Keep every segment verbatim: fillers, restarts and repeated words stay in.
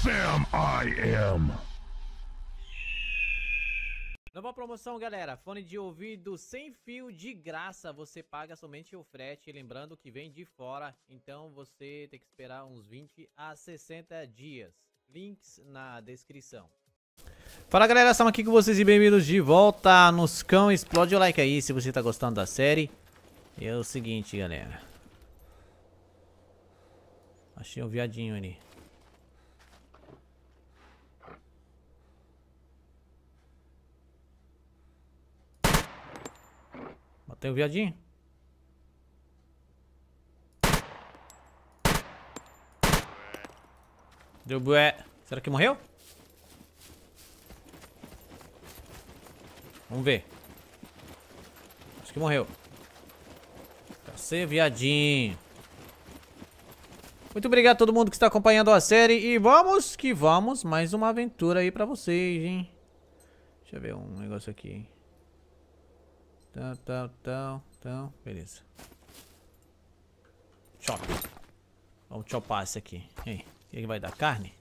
Bam, I am. Nova promoção, galera, fone de ouvido sem fio de graça, você paga somente o frete, lembrando que vem de fora, então você tem que esperar uns vinte a sessenta dias, links na descrição. Fala galera, estamos aqui com vocês e bem-vindos de volta nos Cão. Explode o like aí se você tá gostando da série. E é o seguinte, galera, achei um viadinho ali. Matei o viadinho. Deu bué. Será que morreu? Vamos ver. Acho que morreu. Cacê, viadinho. Muito obrigado a todo mundo que está acompanhando a série. E vamos que vamos. Mais uma aventura aí pra vocês, hein. Deixa eu ver um negócio aqui. Então, então, então, então. Beleza. Chop. Vamos chopar esse aqui. Ei, o que vai dar? Carne?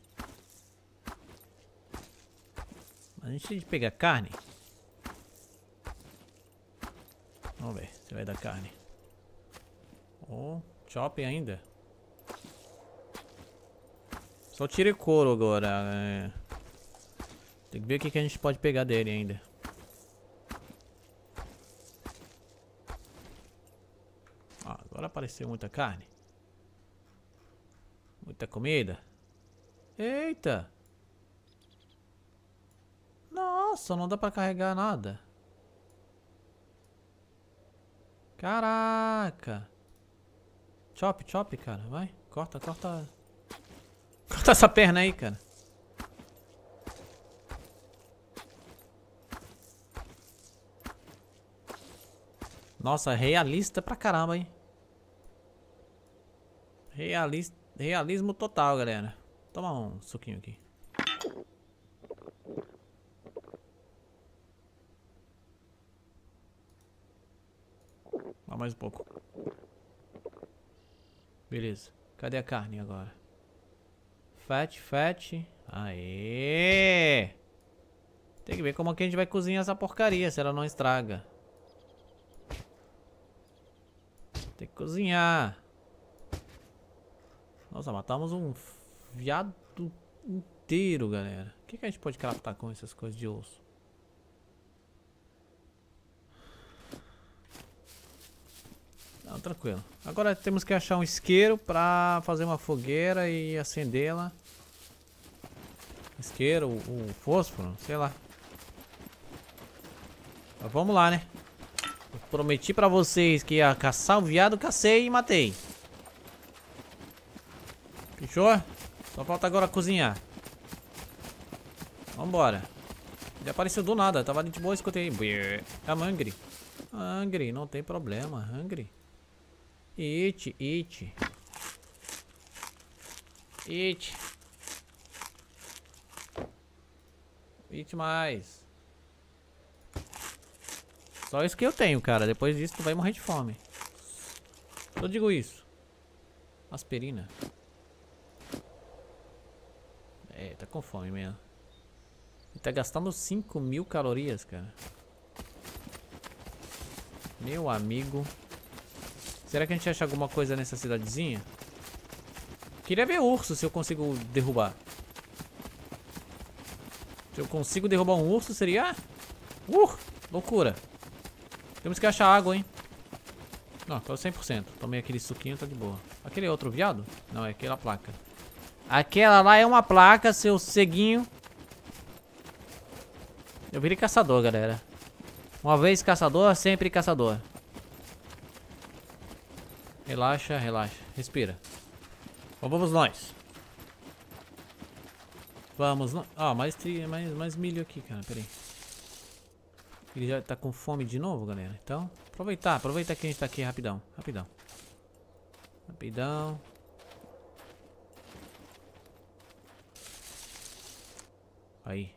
A gente tem de pegar carne. Vamos ver se vai dar carne. Oh, chop ainda. Só tira couro agora. É. Tem que ver o que, que a gente pode pegar dele ainda. Ah, agora apareceu muita carne. Muita comida. Eita! Nossa, não dá pra carregar nada. Caraca! Chop, chop, cara. Vai, corta, corta. Corta essa perna aí, cara. Nossa, realista pra caramba, hein? Realista, realismo total, galera. Toma um suquinho aqui. Vá mais um pouco. Beleza. Cadê a carne agora? Fat, fat. Aê! Tem que ver como que a gente vai cozinhar essa porcaria, se ela não estraga. Tem que cozinhar. Nossa, matamos um viado inteiro, galera. O que, que a gente pode craftar com essas coisas de osso? Não, tranquilo. Agora temos que achar um isqueiro pra fazer uma fogueira e acendê-la. Isqueiro, o fósforo, sei lá. Mas vamos lá, né? Eu prometi pra vocês que ia caçar o viado, cacei e matei. Fechou? Só falta agora cozinhar. Vambora. Ele apareceu do nada, tava de boa, escutei. I'm hungry. Hungry, não tem problema, hungry. Eat, eat. Eat. Eat mais. Só isso que eu tenho, cara. Depois disso tu vai morrer de fome. Eu digo isso. Aspirina. É, tá com fome mesmo. Ele tá gastando cinco mil calorias, cara. Meu amigo. Será que a gente acha alguma coisa nessa cidadezinha? Queria ver urso, se eu consigo derrubar. Se eu consigo derrubar um urso, seria... Uh, loucura. Temos que achar água, hein. Não, tô cem por cento. Tomei aquele suquinho, tá de boa. Aquele é outro viado? Não, é aquela placa. Aquela lá é uma placa, seu ceguinho. Eu virei caçador, galera. Uma vez caçador, sempre caçador. Relaxa, relaxa. Respira. Vamos nós. Vamos nós. Ah, mais, mais, mais milho aqui, cara. Pera aí. Ele já tá com fome de novo, galera. Então, aproveitar. Aproveitar que a gente tá aqui rapidão. Rapidão. Rapidão. Aí.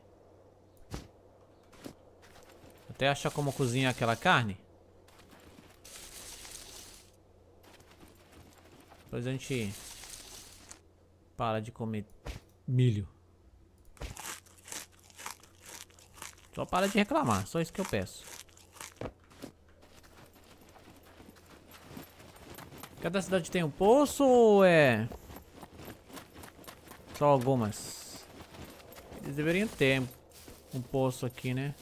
Até achar como cozinhar aquela carne. Depois a gente para de comer milho. Só para de reclamar, só isso que eu peço. Cada cidade tem um poço ou é... só algumas? Eles deveriam ter um poço aqui, né?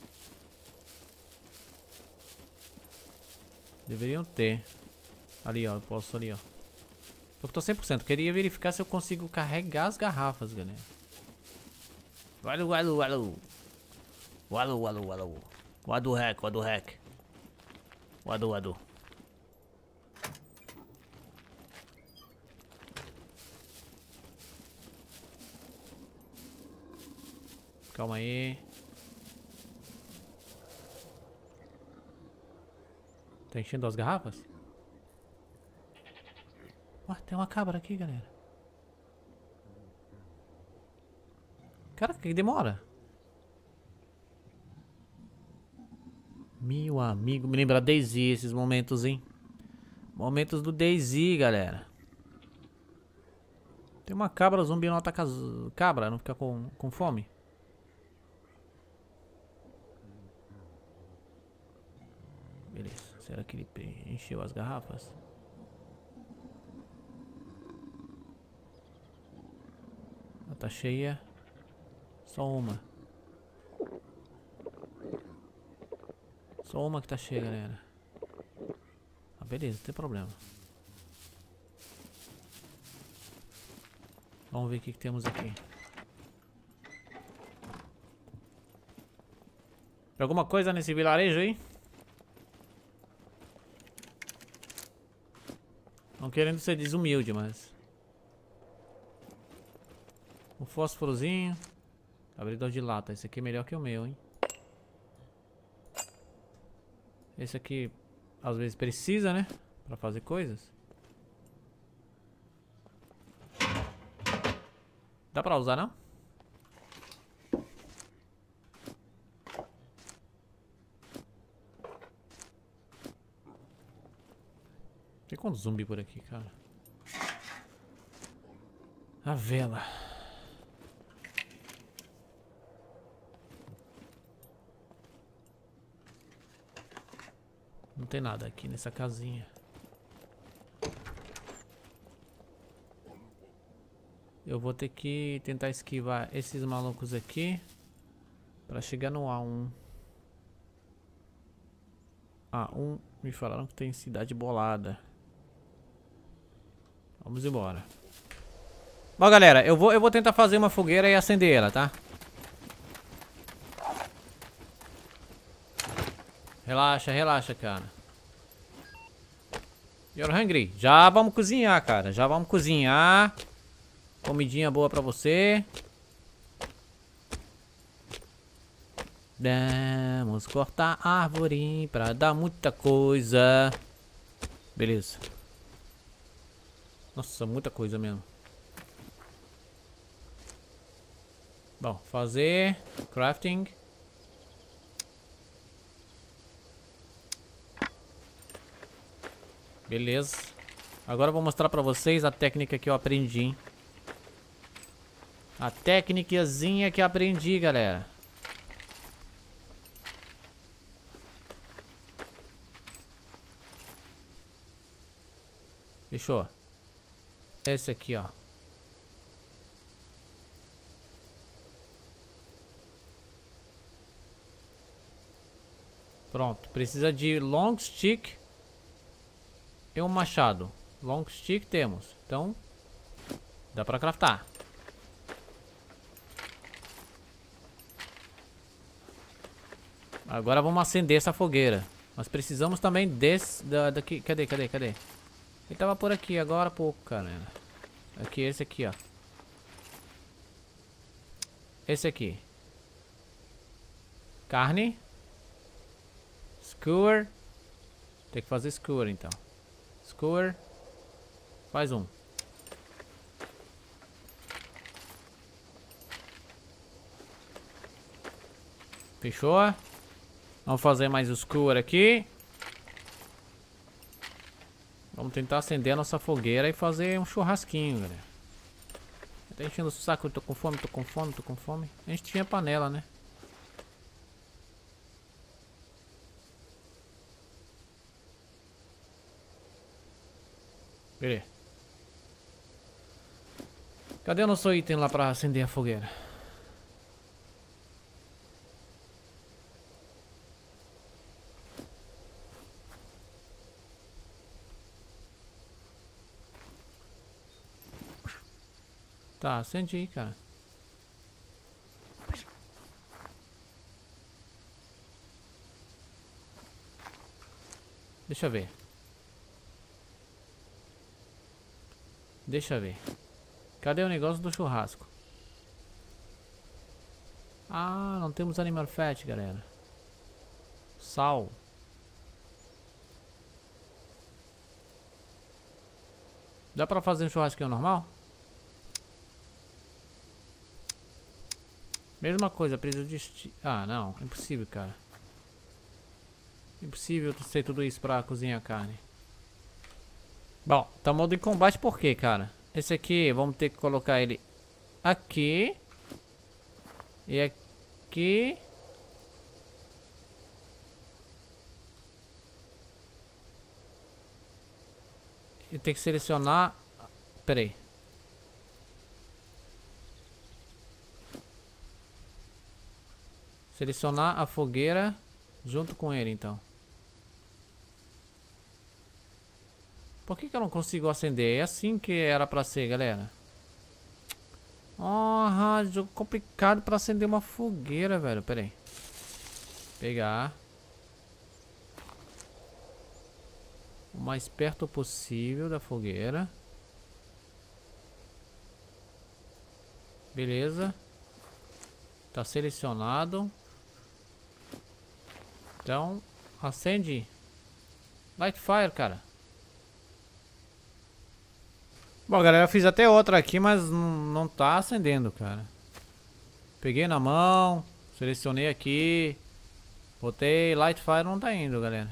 Deveriam ter. Ali, ó, o poço ali, ó. Eu tô cem por cento. Queria verificar se eu consigo carregar as garrafas, galera. Walu, walu, walu. Walu, walu, walu. Wadu hack, wadu hack. Wadu, wadu. Calma aí. Tá enchendo as garrafas? Ué, tem uma cabra aqui, galera. Cara, que demora? Meu amigo, me lembra DayZ esses momentos, hein? Momentos do DayZ, galera. Tem uma cabra, zumbi não ataca cabra, não fica com, com fome. Beleza, será que ele encheu as garrafas? Ela tá cheia. Só uma. Só uma que tá cheia, galera. Ah, beleza, não tem problema. Vamos ver o que, que temos aqui. Tem alguma coisa nesse vilarejo aí? Não querendo ser desumilde, mas... um fósforozinho. Abridor de lata. Esse aqui é melhor que o meu, hein? Esse aqui, às vezes, precisa, né? Pra fazer coisas. Dá pra usar, não? Tem quanto zumbi por aqui, cara? A vela. Não tem nada aqui nessa casinha. Eu vou ter que tentar esquivar esses malucos aqui pra chegar no A um. A um, me falaram que tem cidade bolada. Vamos embora. Bom, galera, eu vou, eu vou tentar fazer uma fogueira e acender ela, tá? Relaxa, relaxa, cara. You're hungry? Já vamos cozinhar, cara. Já vamos cozinhar. Comidinha boa pra você. Vamos cortar a árvore pra dar muita coisa. Beleza. Nossa, muita coisa mesmo. Bom, fazer crafting. Beleza. Agora eu vou mostrar pra vocês a técnica que eu aprendi, hein? A técnicazinha que eu aprendi, galera. Fechou. Esse aqui, ó. Pronto. Precisa de long stick e um machado. Long stick temos. Então, dá pra craftar. Agora vamos acender essa fogueira. Nós precisamos também desse... Da, daqui, cadê, cadê, cadê? Ele tava por aqui agora há pouco, cara. Aqui, esse aqui, ó. Esse aqui. Carne. Skewer. Tem que fazer skewer, então. Skewer. Faz um. Fechou? Vamos fazer mais o skewer aqui. Vamos tentar acender a nossa fogueira e fazer um churrasquinho, galera. Tá enchendo o saco, eu tô com fome, tô com fome, tô com fome. A gente tinha panela, né? Beleza. Cadê o nosso item lá pra acender a fogueira? Tá, acende aí, cara. Deixa eu ver. Deixa eu ver. Cadê o negócio do churrasco? Ah, não temos animal fat, galera. Sal. Dá pra fazer um churrasquinho normal? Mesma coisa, preciso de... esti- Ah, não. Impossível, cara. Impossível ser tudo isso pra cozinhar carne. Bom, tá modo em combate por quê, cara? Esse aqui, vamos ter que colocar ele aqui. E aqui. E tem que selecionar... Pera aí. Selecionar a fogueira junto com ele, então. Por que que eu não consigo acender? É assim que era pra ser, galera. Ah, jogo complicado pra acender uma fogueira, velho. Pera aí. Pegar. O mais perto possível da fogueira. Beleza. Tá selecionado. Então, acende. Light fire, cara. Bom, galera, eu fiz até outra aqui, mas não tá acendendo, cara. Peguei na mão, selecionei aqui, botei light fire, não tá indo, galera.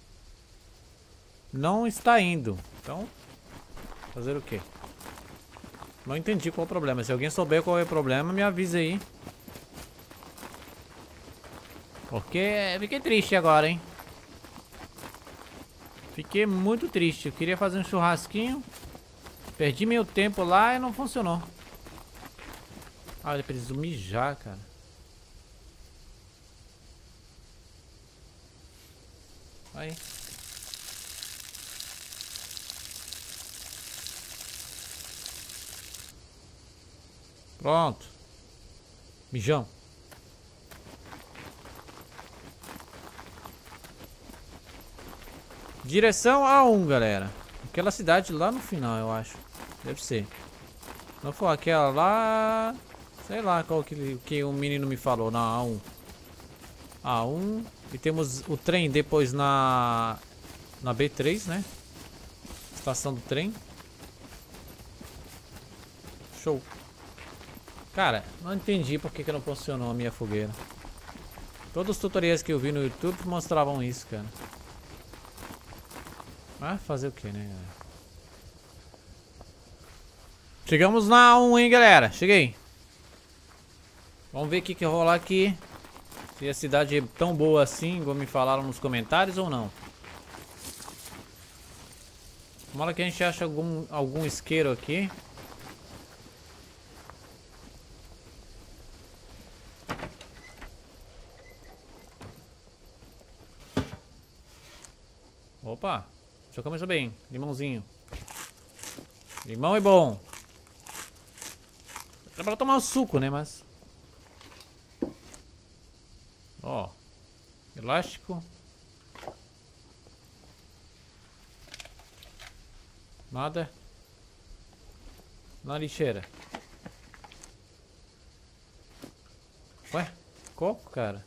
Não está indo. Então, fazer o quê? Não entendi qual é o problema. Se alguém souber qual é o problema, me avisa aí. Porque fiquei triste agora, hein? Fiquei muito triste. Eu queria fazer um churrasquinho. Perdi meu tempo lá e não funcionou. Ah, eu preciso mijar, cara. Aí. Pronto. Mijão. Direção A um, galera. Aquela cidade lá no final, eu acho. Deve ser. Não for aquela lá... Sei lá qual que, que o menino me falou na A um. A um. E temos o trem depois na... Na B três, né? Estação do trem. Show. Cara, não entendi porque que não funcionou a minha fogueira. Todos os tutoriais que eu vi no YouTube mostravam isso, cara. Ah, fazer o que, né, galera? Chegamos na A um, hein, galera? Cheguei. Vamos ver o que que rolar aqui. Se a cidade é tão boa assim, como me falaram nos comentários ou não. Tomara que a gente ache algum, algum isqueiro aqui. Opa, já começou bem. Limãozinho. Limão é bom. Era pra tomar o suco, né, mas... Ó. Elástico. Nada. Na lixeira. Ué? Coco, cara?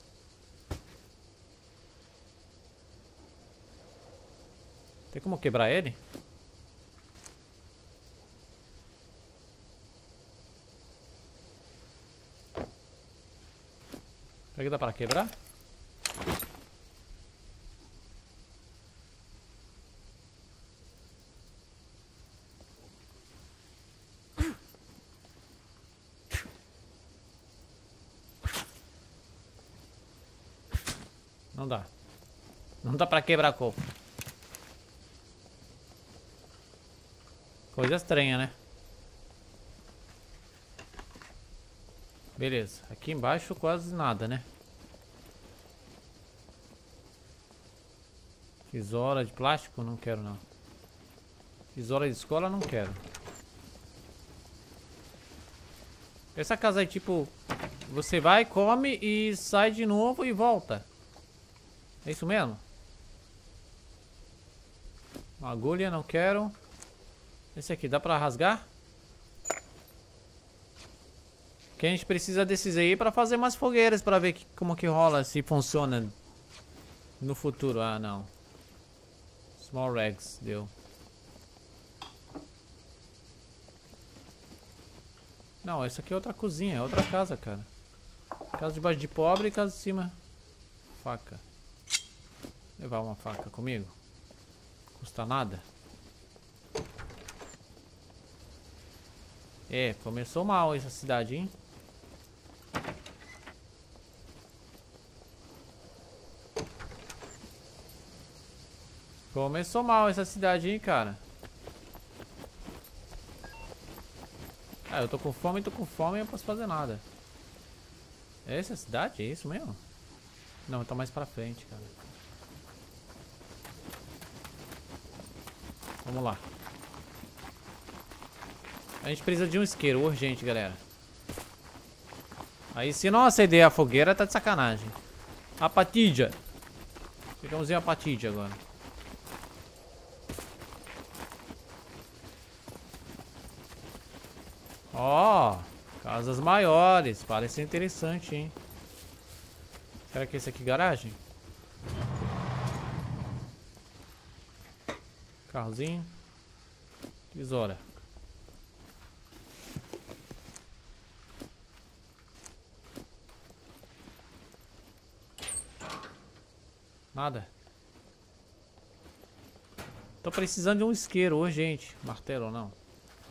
Tem como quebrar ele? Será que dá para quebrar? Não dá. Não dá para quebrar coco. Coisa estranha, né? Beleza. Aqui embaixo quase nada, né? Tesoura de plástico? Não quero, não. Tesoura de escola? Não quero. Essa casa aí, tipo... Você vai, come e sai de novo e volta. É isso mesmo? Uma agulha, não quero. Esse aqui, dá pra rasgar? Que a gente precisa desses aí pra fazer mais fogueiras, pra ver que, como que rola, se funciona no futuro. Ah, não. Small rags, deu. Não, essa aqui é outra cozinha, é outra casa, cara. Casa de baixo de pobre e casa de cima. Faca. Vou levar uma faca comigo. Custa nada. É, começou mal essa cidade, hein? Começou mal essa cidade, hein, cara? Ah, eu tô com fome, tô com fome e eu não posso fazer nada. É essa a cidade? É isso mesmo? Não, tá mais pra frente, cara. Vamos lá. A gente precisa de um isqueiro urgente, galera. Aí se não acender a fogueira, tá de sacanagem. A patija. Pegamos a patija agora. Ó, oh, casas maiores. Parece interessante, hein? Será que esse aqui é garagem? Carrozinho. Tesoura. Nada. Tô precisando de um isqueiro urgente. Martelo ou não?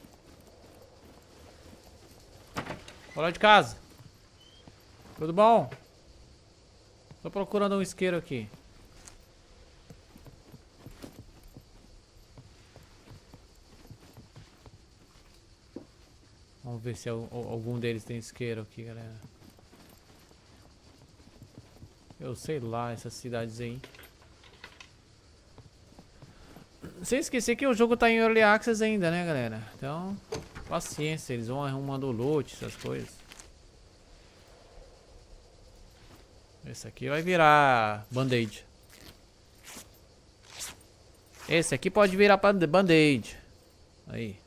Olá de casa. Tudo bom? Tô procurando um isqueiro aqui. Vamos ver se algum deles tem isqueiro aqui, galera. Eu sei lá, essas cidades aí. Sem esquecer que o jogo tá em Early Access ainda, né, galera? Então, paciência, eles vão arrumando loot, essas coisas. Esse aqui vai virar band-aid. Esse aqui pode virar band-aid. Aí.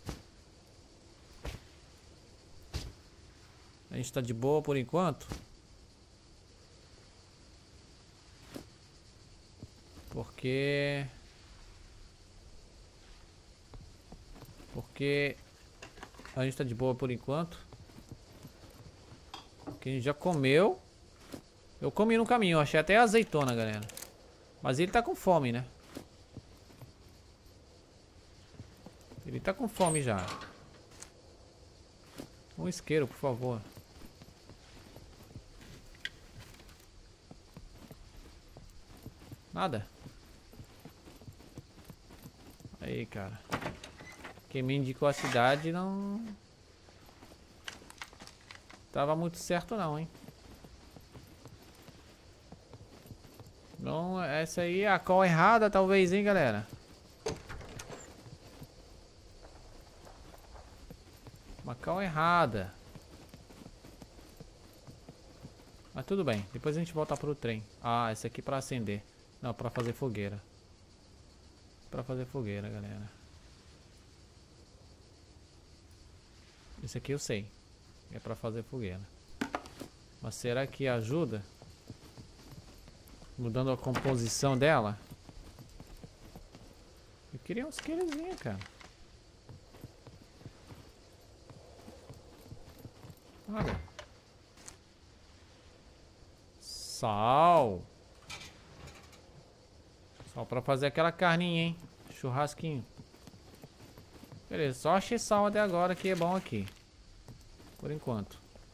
A gente tá de boa por enquanto. Porque... Porque... A gente tá de boa por enquanto. Porque a gente já comeu. Eu comi no caminho, eu achei até azeitona, galera. Mas ele tá com fome, né? Ele tá com fome já. Um isqueiro, por favor. Nada. Aí, cara. Quem me indicou a cidade não... Tava muito certo não, hein? Não, essa aí é a call errada, talvez, hein, galera? Uma call errada. Mas tudo bem, depois a gente volta pro trem. Ah, esse aqui pra acender. Não, pra fazer fogueira. Pra fazer fogueira, galera. Esse aqui eu sei. É pra fazer fogueira. Mas será que ajuda? Mudando a composição dela. Eu queria uns isqueirozinhos, cara. Olha. Sal. Só pra fazer aquela carninha, hein? Churrasquinho. Beleza, só achei sal até agora que é bom aqui. Por enquanto.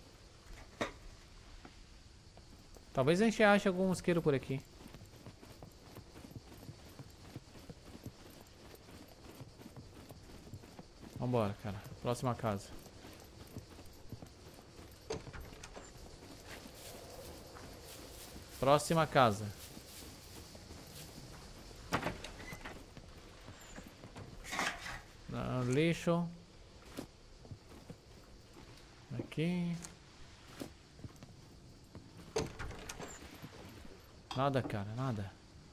Talvez a gente ache algum isqueiro por aqui. Vambora, cara. Próxima casa. Próxima casa. No lixo. Aqui. Nada, cara, nada.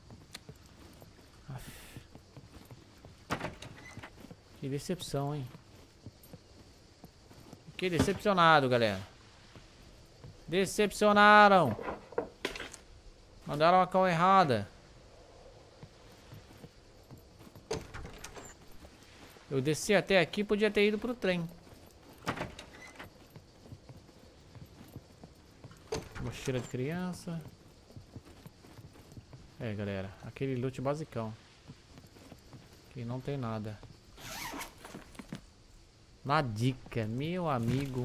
Aff. Que decepção, hein? Que decepcionado, galera. Decepcionaram. Mandaram a call errada. Eu desci até aqui, podia ter ido pro trem. Mochila de criança. É, galera, aquele loot basicão. Que não tem nada. Na dica, meu amigo.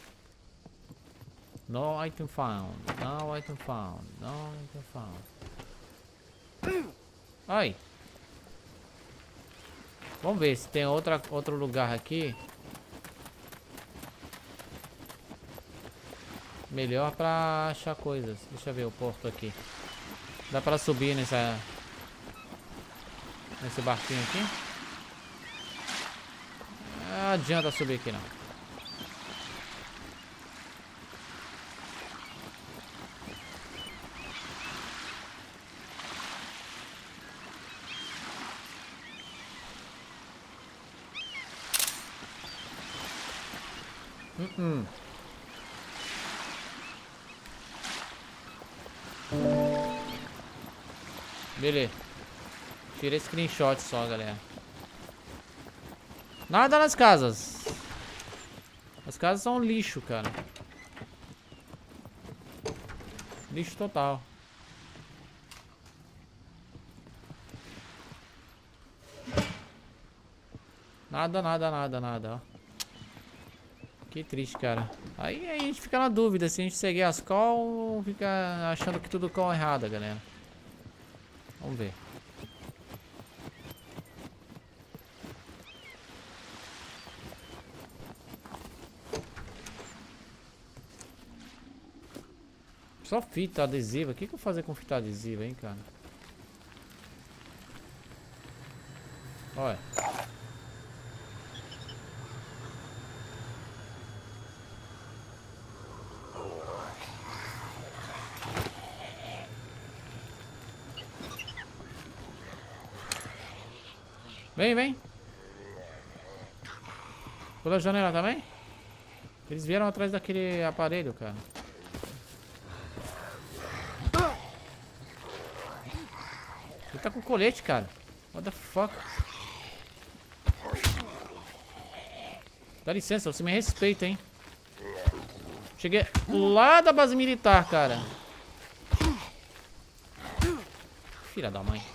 No item found. No item found. No item found. Ai. Vamos ver se tem outra, outro lugar aqui. Melhor pra achar coisas. Deixa eu ver o porto aqui. Dá pra subir nessa... Nesse barquinho aqui? Não adianta subir aqui não. Uh-uh. Beleza. Tirei screenshot só, galera. Nada nas casas. As casas são lixo, cara. Lixo total. Nada, nada, nada, nada, ó. Que triste, cara. Aí a gente fica na dúvida se a gente seguir as call ou fica achando que tudo call errada, galera. Vamos ver. Só fita adesiva. O que que eu vou fazer com fita adesiva, hein, cara? Olha. Vem, vem. Pula a janela também? Eles vieram atrás daquele aparelho, cara. Ele tá com colete, cara. What the fuck? Dá licença, você me respeita, hein? Cheguei lá da base militar, cara. Filha da mãe.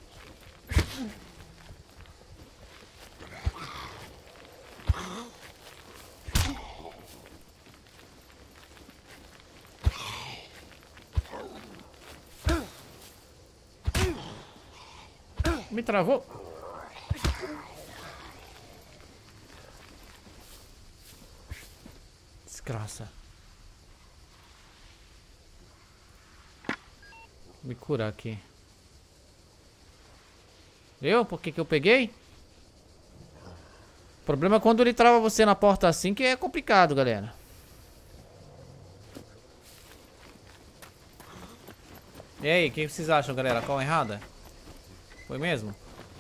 Me travou. Desgraça. Vou me curar aqui. Eu? Por que que eu peguei? O problema é quando ele trava você na porta assim, que é complicado, galera. E aí, o que vocês acham, galera? Qual errada? Foi mesmo?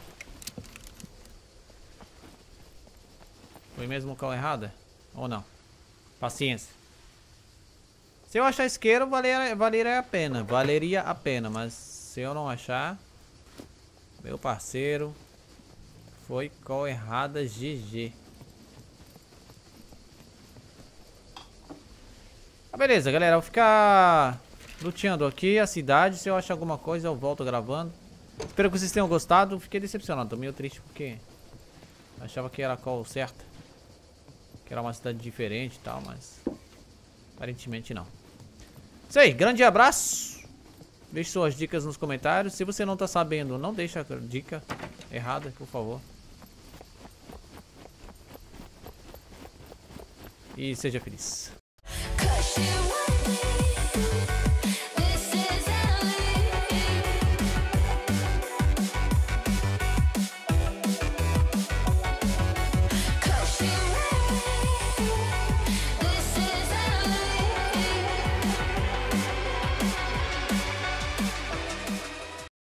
Foi mesmo call errada? Ou não? Paciência. Se eu achar isqueiro, valer, valeria a pena. Valeria a pena. Mas se eu não achar, meu parceiro, foi call errada. G G. Ah, beleza, galera. Eu vou ficar luteando aqui a cidade. Se eu achar alguma coisa, eu volto gravando. Espero que vocês tenham gostado. Fiquei decepcionado, tô meio triste porque achava que era a call certa, que era uma cidade diferente e tal, mas aparentemente não. Isso aí, grande abraço. Deixe suas dicas nos comentários. Se você não tá sabendo, não deixa a dica errada, por favor. e seja feliz. Cause you want me.